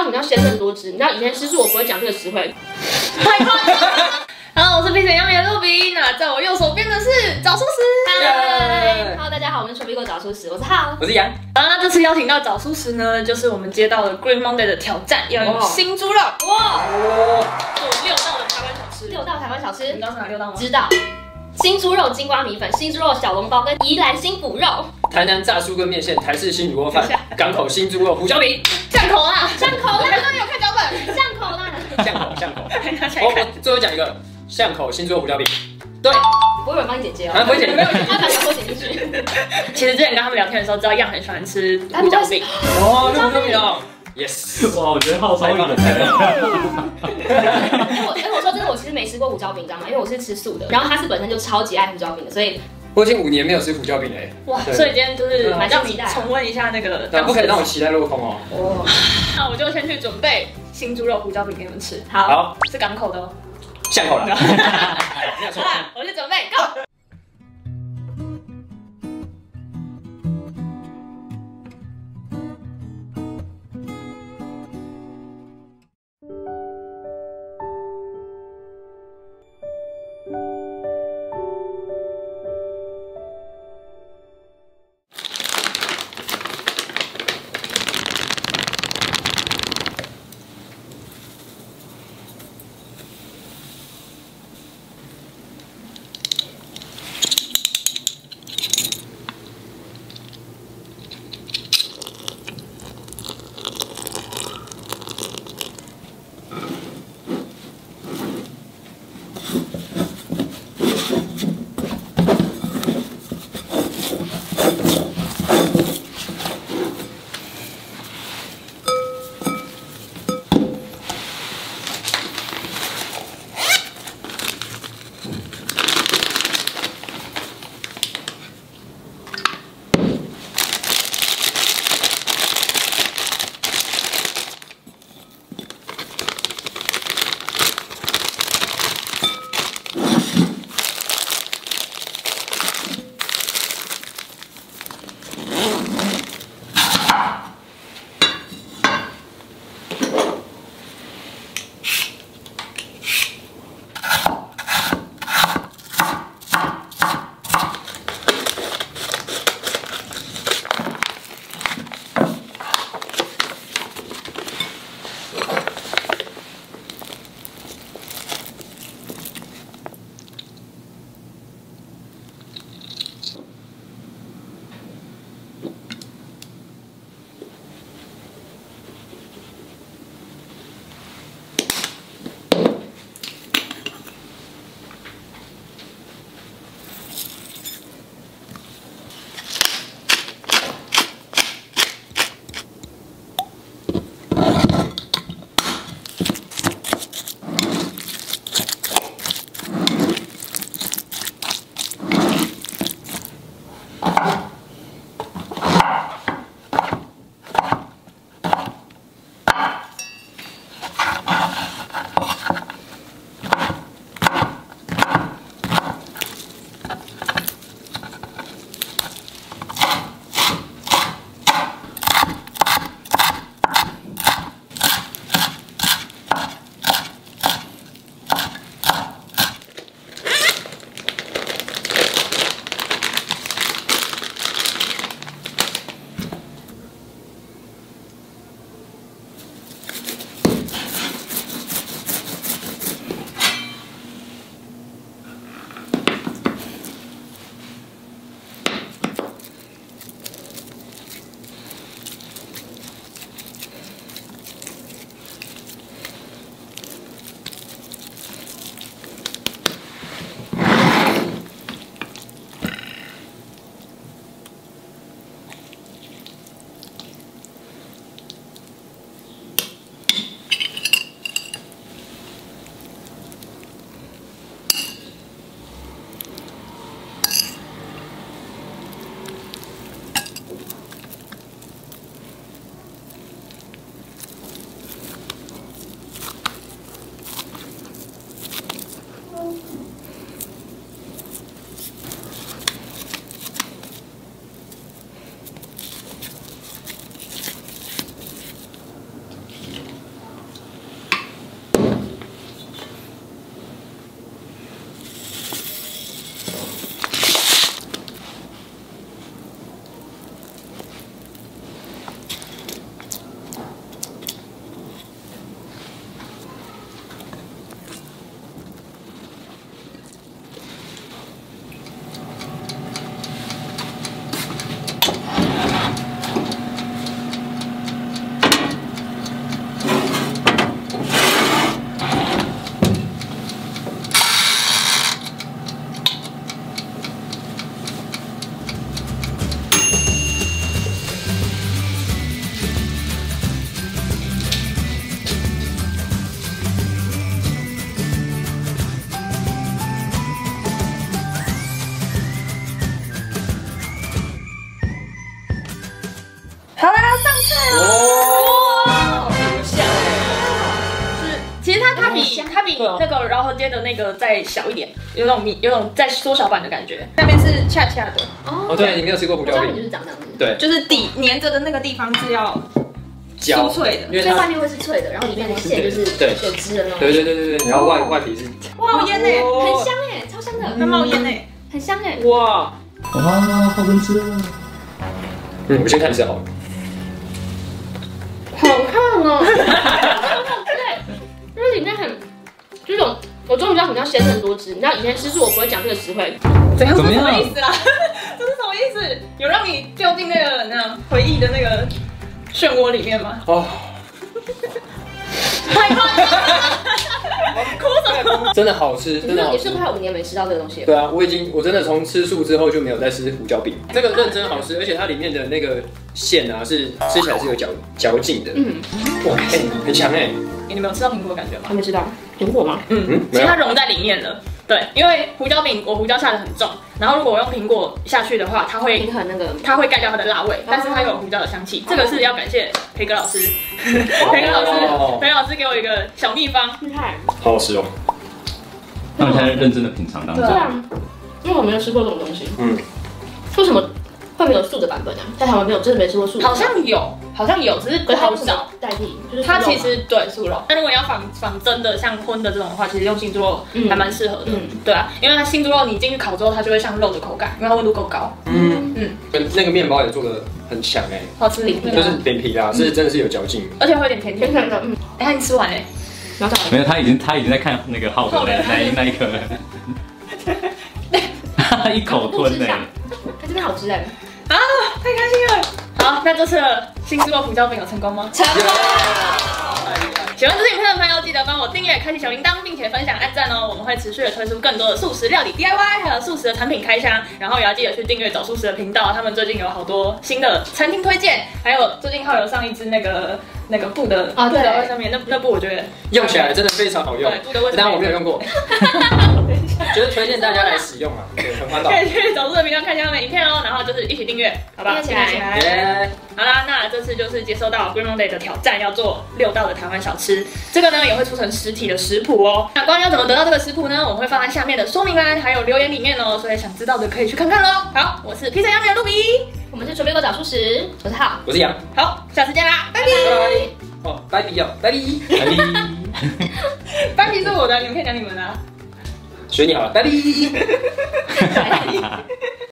道什么叫鲜嫩多汁？你知道以前师叔我不会讲这个词汇， 太夸张了。Hello， 我是冰雪杨米的露比。那在我右手边的是找书师。 嗨 ，Hello， 大家好，我们是 Tropico 找书师，我是浩， 我是杨。 那这次邀请到找书师呢，就是我们接到了 Green Monday 的挑战，要用新猪肉哇，做6道的台湾小吃。 6道台湾小吃， 你知道是哪6道吗？ 知道。新猪肉金瓜米粉、新猪肉小笼包跟宜兰新补肉、 台南炸酥跟面线、台式新卤肉饭、港口新猪肉胡椒饼， 巷口啦， 巷口啦， 刚刚有看脚本， 巷口啦， 巷口。 拿起来看。 我最后讲一个巷口新猪肉胡椒饼，对， 不会有人帮你剪接哦， 不会剪， 他把小口剪进去。 其实之前跟他们聊天的时候，知道样很喜欢吃胡椒饼。 哦，胡椒饼哦 ，yes， 哇，我觉得浩超硬的。 我说真的，我其实没吃过胡椒饼，你知道吗？因为我是吃素的，然后他是本身就超级爱胡椒饼的，所以我已经5年没有吃胡椒饼嘞。 哇， 对所以今天就是蛮让你期待啊重温一下那个。 但不可以让我期待落空哦。 哦， 那我就先去准备新猪肉胡椒饼给你们吃。 好， 是港口的哦。 巷口了。没有错。 好啦，我去准备，Go。 那个饶河街的那个再小一点，有种再缩小版的感觉。下面是恰恰的哦，对，你没有吃过胡椒饼， 就是长这样子， 对， 就是底粘着的那个地方是要酥脆的， 所以外面会是脆的，然后里面的馅就是有汁的那种。 对，然后外皮是冒烟哎， 很香哎，超香的， 它冒烟哎， 很香哎， 哇， 好能吃啊！ 我先看一下好了。 好看哦，对，就是里面很，这种我终于知道什么叫鲜嫩多汁。你知道以前吃素我不会讲这个词汇， 怎样？什么意思啦？这是什么意思？有让你掉进那个回忆的那个漩涡里面吗？ 哦， 太夸张了！哭什么？ 真的好吃，真的好吃。 你是快5年没吃到这个东西了。 对啊，我真的从吃素之后就没有再吃胡椒饼，这个认真好吃，而且它里面的那个馅啊是吃起来是有嚼劲的。哇，很强哎！ 你们有吃到苹果的感觉吗？ 还没吃到苹果吗？ 其实它融在里面了。对，因为胡椒饼我胡椒下的很重，然后如果我用苹果下去的话，它会平衡那个， 它会盖掉它的辣味，但是它有胡椒的香气。这个是要感谢培哥老师，培哥老师给我一个小秘方， 厉害。 好好吃哦。 那我现在认真的品尝当中。 对啊，因为我没有吃过这种东西。为什么会没有素的版本啊？在台湾没有，真的没吃过素的。 好像有，只是好找代替。就是它其实对素肉，但如果你要仿真的像荤的这种的话，其实用新猪肉还蛮适合的。对啊，因为它新猪肉你进去烤之后，它就会像肉的口感，因为它温度够高。 那个面包也做的很强哎， 好吃就是饼皮啦，是真的是有嚼劲， 而且会有点甜甜的。哎，你吃完哎？ 没有，他已经在看那个浩的那一颗了，一口吞呢。 它真的好吃哎！ 啊，太开心了！好，那这次的新猪肉胡椒饼有成功吗？ 成功！ 喜欢这支影片的朋友，记得帮我订阅、开启小铃铛，并且分享、按赞哦！我们会持续的推出更多的素食料理 DIY， 还有素食的产品开箱，然后也要记得去订阅找素食的频道，他们最近有好多新的餐厅推荐，还有最近浩有上一支那个布的卫生棉，那布我觉得用起来真的非常好用。 对，布的卫生棉， 但我没有用过，觉得推荐大家来使用啊，对，很环保。 可以去找素的频道看一下他们影片哦，然后就是一起订阅，好不好？ 起来！ 好啦，那这次就是接收到 Green Monday 的挑战，要做6道的台湾小吃。这个呢也会出成实体的食谱哦。那关于要怎么得到这个食谱呢？我们会放在下面的说明栏还有留言里面哦，所以想知道的可以去看看喽。好，我是披萨杨米的露比， 我们是准备过找素食，我是浩， 我是杨， 好，下次见啦，拜拜。 哦，拜比哦，拜比， 拜比是我的，你们可以讲你们的。 学你好了，拜比。 拜拜。